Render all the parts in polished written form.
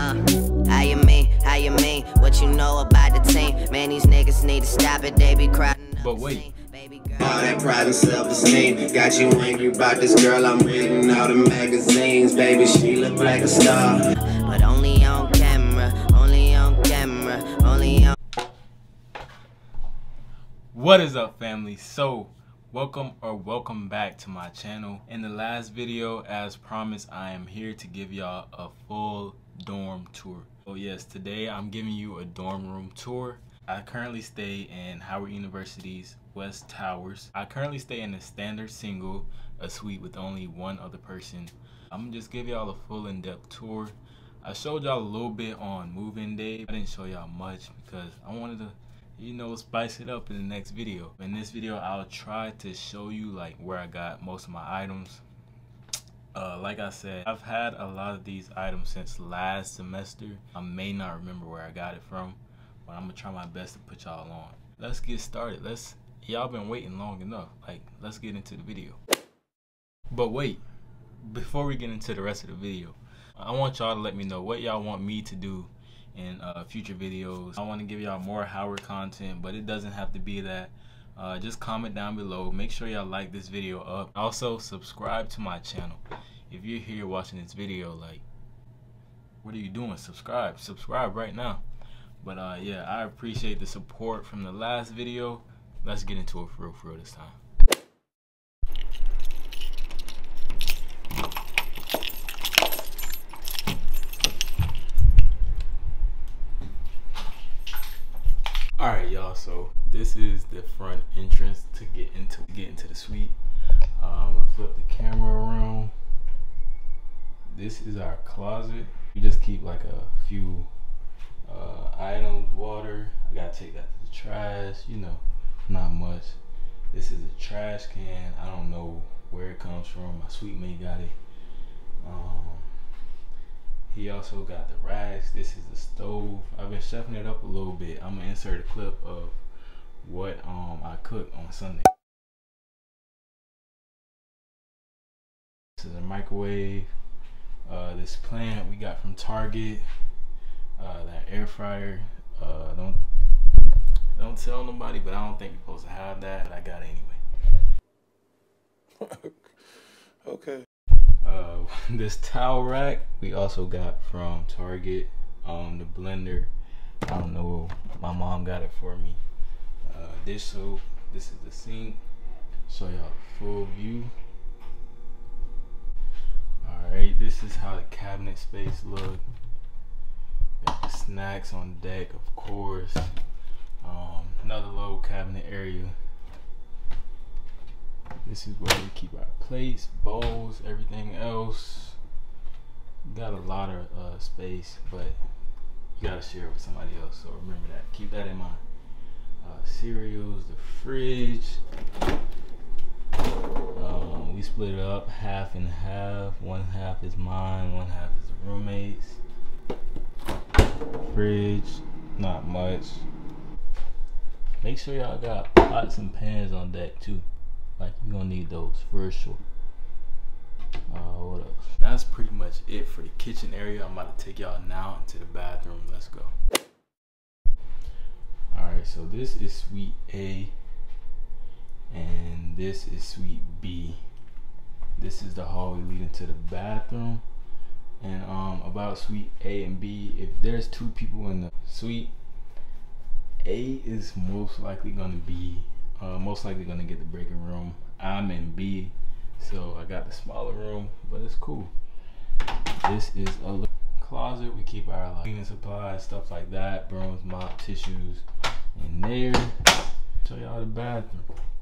How you mean? What you know about the team? Man, these niggas need to stop it. They be crowding. But wait. All that pride and self-esteem got you angry about this girl I'm reading all the magazines. Baby, she look like a star, but only on camera, only on camera, only on. What is up, family? So welcome back to my channel. In the last video, as promised, I am here to give y'all a full dorm tour. Oh yes, today I'm giving you a dorm room tour. I currently stay in Howard University's West Towers. I currently stay in a standard single, a suite with only one other person. I'm gonna just give y'all a full in-depth tour. I showed y'all a little bit on move-in day. I didn't show y'all much because I wanted to, you know, spice it up in the next video. In this video, I'll try to show you like where I got most of my items. Like I said, I've had a lot of these items since last semester. I may not remember where I got it from, but I'm gonna try my best to put y'all on. Let's get started. Y'all been waiting long enough. Like, let's get into the video. But wait, before we get into the rest of the video, I want y'all to let me know what y'all want me to do in future videos. I want to give y'all more Howard content, but it doesn't have to be that. Just comment down below. Make sure y'all like this video up. Also, subscribe to my channel. If you're here watching this video, like, what are you doing? Subscribe right now. But yeah, I appreciate the support from the last video. Let's get into it for real this time. Alright y'all, so this is the front entrance to get into the suite. I'm gonna flip the camera around. This is our closet. We just keep like a few items, water. I gotta take that to the trash, you know, not much. This is a trash can. I don't know where it comes from. My suite mate got it. He also got the racks. This is the stove. I've been chefing it up a little bit. I'm gonna insert a clip of what I cooked on Sunday. This is a microwave. This plant we got from Target. That air fryer. Don't tell nobody, but I don't think you're supposed to have that. But I got it anyway. Okay. This towel rack we also got from Target. The blender, I don't know, my mom got it for me. Dish soap. This is the sink. Show y'all the full view. Alright, this is how the cabinet space look. Got the snacks on deck, of course. Another little cabinet area. This is where we keep our plates, bowls, everything else. Got a lot of space, but you gotta share it with somebody else, so remember that. Keep that in mind. Cereals, the fridge. We split it up half and half. One half is mine, one half is the roommates. Fridge, not much. Make sure y'all got pots and pans on deck too. Like, you're gonna need those for sure. What else? That's pretty much it for the kitchen area. I'm about to take y'all now into the bathroom. Let's go. Alright, so this is suite A and this is suite B. This is the hallway leading to the bathroom. And about suite A and B, if there's two people in the suite, A is most likely gonna get the breaking room. I'm in B, so I got the smaller room, but it's cool. This is a little closet. We keep our like, cleaning supplies, stuff like that, brooms, mop, tissues in there. Show y'all the bathroom.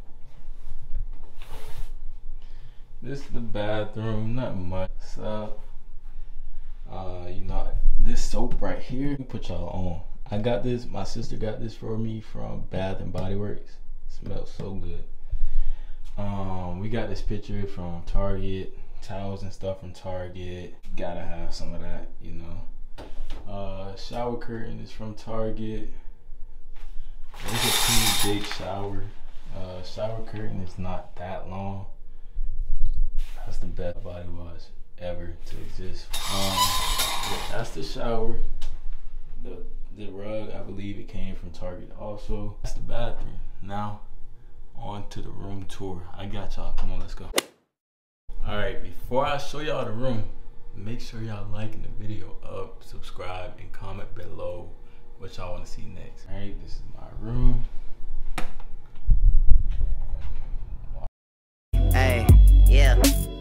This is the bathroom, not much. What's up? You know, this soap right here, let me put y'all on. I got this, my sister got this for me from Bath and Body Works. Smells so good. We got this picture from Target, towels and stuff from Target. Gotta have some of that, you know. Shower curtain is from Target. It's a pretty big shower. Shower curtain is not that long. That's the best body wash ever to exist. That's the shower. The rug, I believe it came from Target also. That's the bathroom. Now, on to the room tour. I got y'all. Come on, let's go. All right, before I show y'all the room, make sure y'all liking the video up, subscribe, and comment below what y'all want to see next. All right, this is my room. Hey, yeah.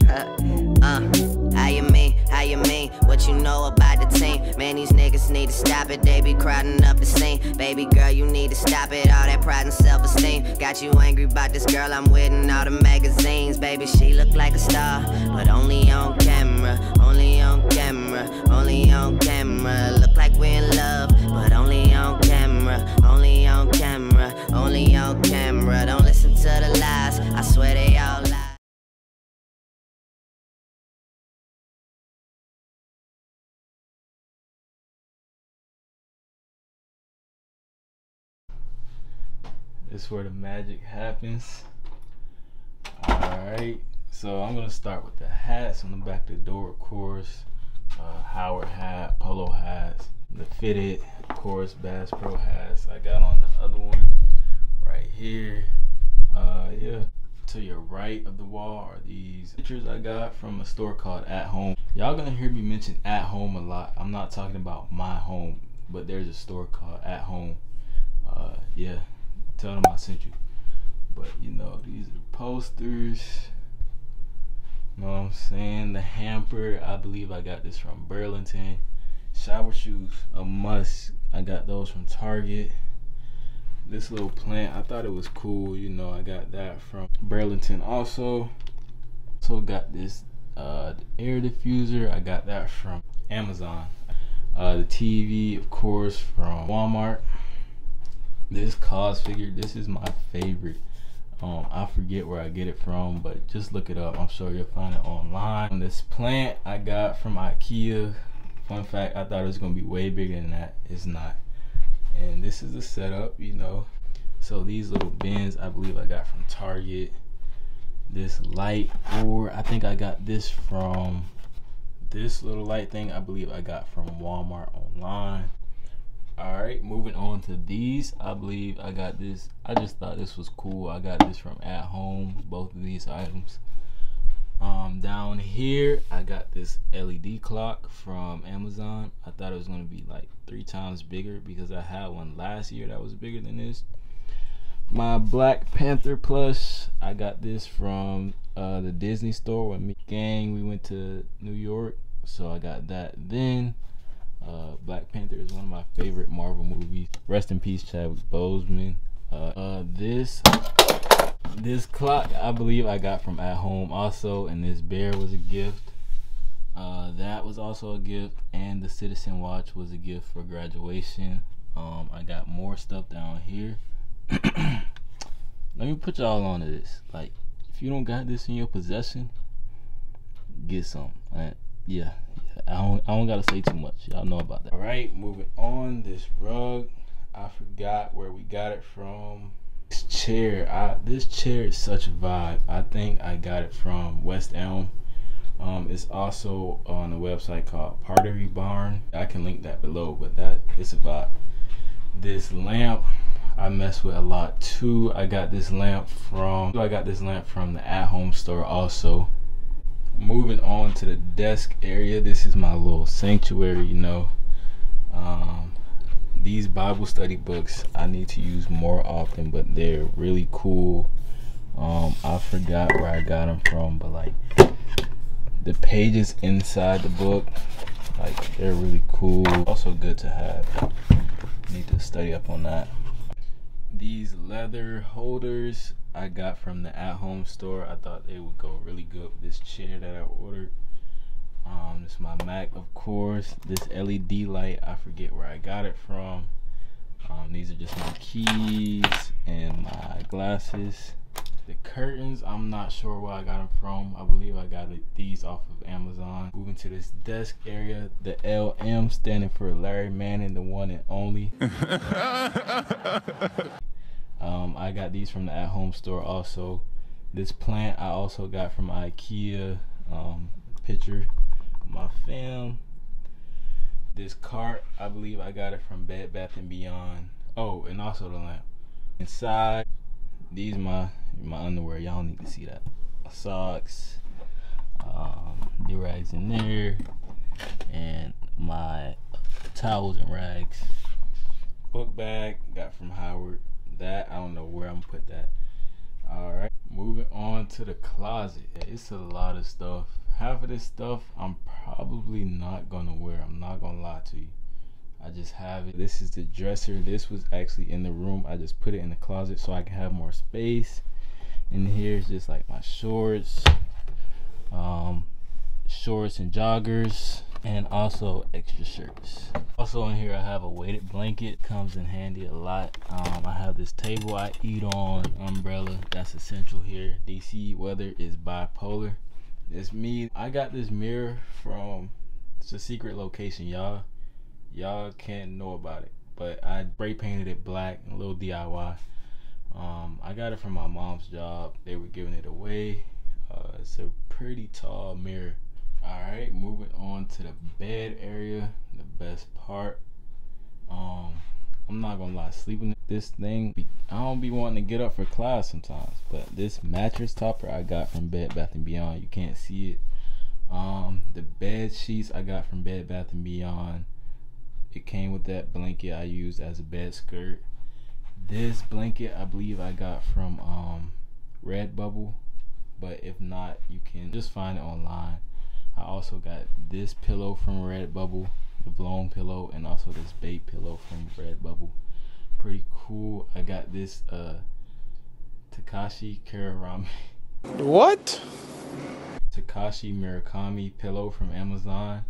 How you mean? What you know about the team? Man, these niggas need to stop it. They be crowding up the scene. Baby girl, you need to stop it. All that pride and self-esteem got you angry about this girl I'm with in all the magazines. Baby, she look like a star, but only on camera. Only on camera. Only on camera. Look like we're in love, but only on camera. Only on camera. Only on camera. Don't listen to the lies. I swear they all lie. This is where the magic happens. Alright, so I'm gonna start with the hats on the back of the door, of course. Howard hat, polo hats, the fitted, of course, Bass Pro hats. I got on the other one right here. Yeah, to your right of the wall are these pictures I got from a store called At Home. Y'all gonna hear me mention At Home a lot. I'm not talking about my home, but there's a store called At Home. Yeah. Tell them I sent you. But you know, these are the posters. You know what I'm saying? The hamper, I believe I got this from Burlington. Shower shoes, a must. I got those from Target. This little plant, I thought it was cool. You know, I got that from Burlington also. Also got this air diffuser. I got that from Amazon. The TV, of course, from Walmart. This cause figure, this is my favorite. I forget where I get it from, but just look it up. I'm sure you'll find it online. And this plant I got from IKEA. Fun fact, I thought it was gonna be way bigger than that. It's not. And this is the setup, you know. So these little bins I believe I got from Target. This light, or I think I got this from this little light thing, I believe I got from Walmart online. Alright, moving on to these. I believe I got this. I just thought this was cool. I got this from At Home, both of these items. Down here, I got this LED clock from Amazon. I thought it was going to be like 3 times bigger because I had one last year that was bigger than this. My Black Panther plush, I got this from the Disney store with me gang. We went to New York, so I got that then. Black Panther is one of my favorite Marvel movies. Rest in peace, Chadwick Boseman. This clock I believe I got from At Home also, and this bear was a gift. That was also a gift, and the Citizen watch was a gift for graduation. I got more stuff down here. Let me put y'all on to this. Like, if you don't got this in your possession, get some. Yeah, I don't gotta say too much. Y'all know about that. All right, moving on. This rug, I forgot where we got it from. This chair, this chair is such a vibe. I think I got it from West Elm. It's also on a website called Pottery Barn. I can link that below, but that it's a vibe. This lamp I mess with a lot too. I got this lamp from the At Home store also. Moving on to the desk area, this is my little sanctuary, you know. These Bible study books I need to use more often, but they're really cool. I forgot where I got them from, but like the pages inside the book, like they're really cool. Also good to have. Need to study up on that. These leather holders I got from the At Home store. I thought they would go really good with this chair that I ordered. This is my Mac, of course. This LED light, I forget where I got it from. These are just my keys and my glasses. The curtains, I'm not sure where I got them from. I believe I got these off of Amazon. Moving to this desk area, the LM standing for Larry Manning, the one and only. I got these from the At Home store also. This plant I also got from IKEA. Picture of my fam. This cart, I believe I got it from Bed Bath & Beyond. Oh, and also the lamp. Inside, these my underwear. Y'all don't need to see that. Socks, the rags in there, and my towels and rags. Book bag got from Howard. That I don't know where I'm gonna put that. All right, moving on to the closet. It's a lot of stuff. Half of this stuff I'm probably not gonna wear. I'm not gonna lie to you. I just have it. This is the dresser. This was actually in the room. I just put it in the closet so I can have more space. And here's just like my shorts, shorts and joggers, and also extra shirts. Also in here I have a weighted blanket. Comes in handy a lot. I have this table I eat on, umbrella. That's essential here. DC weather is bipolar. It's me. I got this mirror from, it's a secret location, y'all can't know about it, but I spray painted it black, a little DIY. I got it from my mom's job. They were giving it away. It's a pretty tall mirror. All right, moving on to the bed area, the best part. I'm not gonna lie, sleeping this thing, I don't be wanting to get up for class sometimes, but this mattress topper I got from Bed Bath & Beyond. You can't see it. The bed sheets I got from Bed Bath & Beyond. It came with that blanket I used as a bed skirt. This blanket I believe I got from Redbubble, but if not, you can just find it online. I also got this pillow from Redbubble, the blown pillow, and also this bait pillow from Redbubble. Pretty cool. I got this Takashi Kararami. What? Takashi Murakami pillow from Amazon.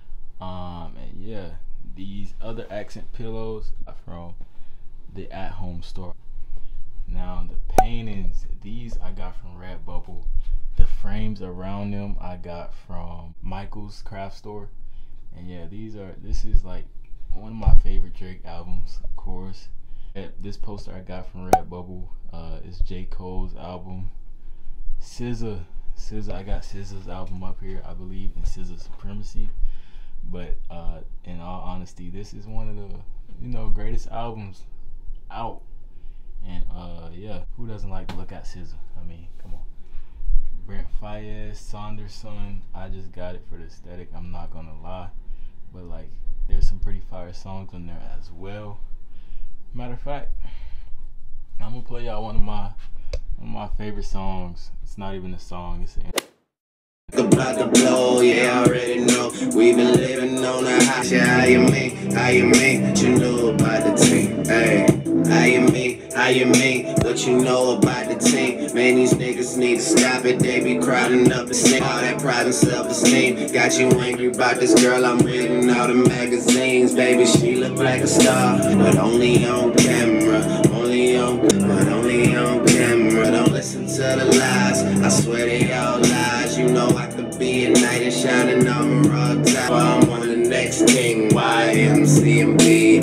And yeah, these other accent pillows are from the at-home store. Now the paintings, these I got from Redbubble. The frames around them I got from Michael's craft store. And yeah, this is like one of my favorite Drake albums, of course. This poster I got from Redbubble is J. Cole's album. SZA, I got SZA's album up here, I believe, in SZA Supremacy. But in all honesty, this is one of the greatest albums out. And yeah, who doesn't like to look at SZA? I mean, come on. Brent Faiyaz, Saunderson, I just got it for the aesthetic, I'm not gonna lie. But like, there's some pretty fire songs on there as well. Matter of fact, I'm gonna play y'all one of my favorite songs. It's not even a song, it's an about to blow, yeah, I already know. We've been living on a high. How you mean, what you know about the team? Hey, how you mean, what you know about the team? Man, these niggas need to stop it. They be crowding up the scene. All that pride and self-esteem got you angry about this girl I'm reading all the magazines. Baby, she look like a star, but only on camera. Only on camera. Don't listen to the lies. I swear they all lies. You know I could be a knight in shining armor all time. I'm on the next king. YMCMB.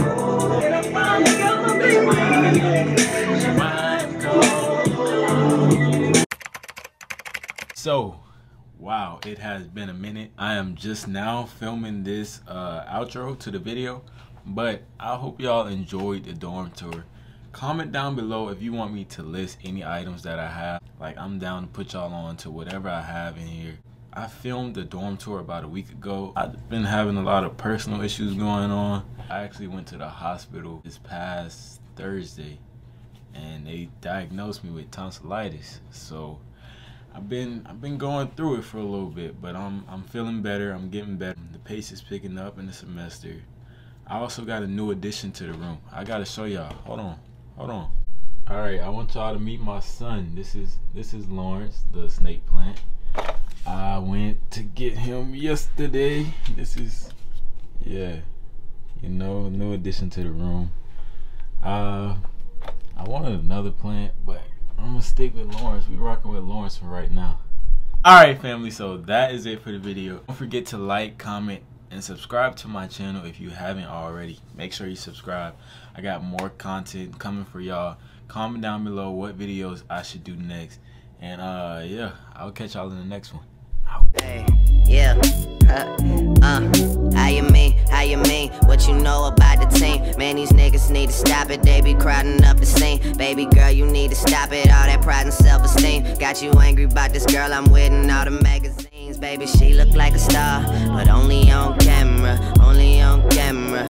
So, wow, it has been a minute. I am just now filming this outro to the video, but I hope y'all enjoyed the dorm tour. Comment down below if you want me to list any items that I have. Like, I'm down to put y'all on to whatever I have in here. I filmed the dorm tour about a week ago. I've been having a lot of personal issues going on. I actually went to the hospital this past Thursday and they diagnosed me with tonsillitis. So I've been going through it for a little bit, but I'm feeling better. I'm getting better. The pace is picking up in the semester. I also got a new addition to the room. I gotta show y'all. Hold on. All right, I want y'all to meet my son. This is Lawrence, the snake plant. I went to get him yesterday. This is, yeah, new addition to the room. I wanted another plant, but I'm gonna stick with Lawrence. We're rocking with Lawrence for right now. Alright family, so that is it for the video. Don't forget to like, comment, and subscribe to my channel if you haven't already. Make sure you subscribe. I got more content coming for y'all. Comment down below what videos I should do next. And yeah, I'll catch y'all in the next one. Hey, yeah. How you mean? How you mean? What you know about the team? Man, these niggas need to stop it. They be crowding up the scene. Baby girl, you need to stop it. All that pride and self-esteem got you angry about this girl I'm with in all the magazines. Baby, she look like a star, but only on camera. Only on camera.